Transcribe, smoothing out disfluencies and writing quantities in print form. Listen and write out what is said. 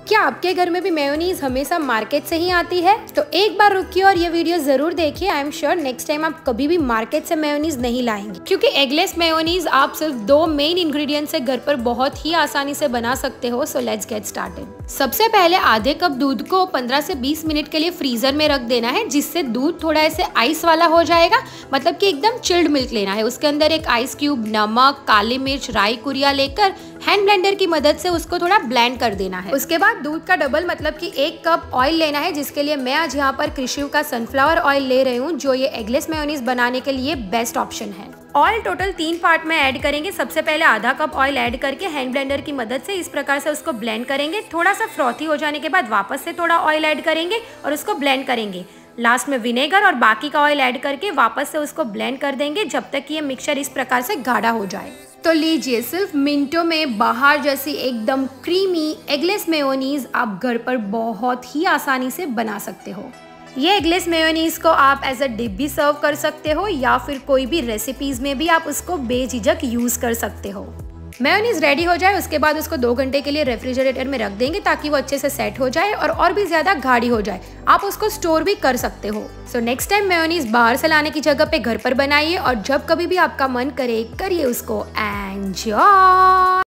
क्या आपके घर में भी मेयोनीज हमेशा मार्केट से ही आती है? तो एक बार रुकिए और ये वीडियो जरूर देखिए। I am sure next time आप कभी भी मार्केट से मेयोनीज नहीं लाएंगे, क्योंकि एगलेस मेयोनीज आप सिर्फ 2 मेन इंग्रेडिएंट से घर पर बहुत ही आसानी से बना सकते हो। So let's get started. सबसे पहले आधे कप दूध को 15 से 20 मिनट के लिए फ्रीजर में रख देना है, जिससे दूध थोड़ा ऐसे आइस वाला हो जाएगा, मतलब कि एकदम चिल्ड मिल्क लेना है। उसके अंदर एक आइस क्यूब, नमक, काली मिर्च, राई कुरिया लेकर हैंड ब्लेंडर की मदद से उसको थोड़ा ब्लेंड कर देना है। उसके बाद दूध का डबल मतलब कि 1 कप ऑयल लेना है, जिसके लिए मैं आज यहाँ पर कृषि का सनफ्लावर ऑयल ले रही हूँ, जो ये एगलेस मेयोनीज बनाने के लिए बेस्ट ऑप्शन है। ऑयल टोटल 3 पार्ट में ऐड करेंगे। सबसे पहले आधा कप ऑयल ऐड करके हैंड ब्लेंडर की मदद से इस प्रकार से उसको ब्लेंड करेंगे। थोड़ा सा फ्रॉथी हो जाने के बाद वापस से थोड़ा ऑयल ऐड करेंगे और उसको ब्लेंड करेंगे। लास्ट में विनेगर और बाकी का ऑयल ऐड करके वापस से उसको ब्लेंड कर देंगे, जब तक कि ये मिक्सचर इस प्रकार से गाढ़ा हो जाए। तो लीजिए, सिर्फ मिनटों में बाहर जैसी एकदम क्रीमी एगलेस मेयोनीज आप घर पर बहुत ही आसानी से बना सकते हो। ये एगलेस मेयोनीज को आप एज अ डिप भी सर्व कर सकते हो, या फिर कोई भी रेसिपीज में भी आप उसको बेझिझक यूज कर सकते हो। मेयोनीज रेडी हो जाए उसके बाद उसको 2 घंटे के लिए रेफ्रिजरेटर में रख देंगे, ताकि वो अच्छे से सेट हो जाए और भी ज्यादा गाढ़ी हो जाए। आप उसको स्टोर भी कर सकते हो। सो नेक्स्ट टाइम मेयोनीज बाहर से लाने की जगह पे घर पर बनाइए, और जब कभी भी आपका मन करे करिए उसको एंजॉय।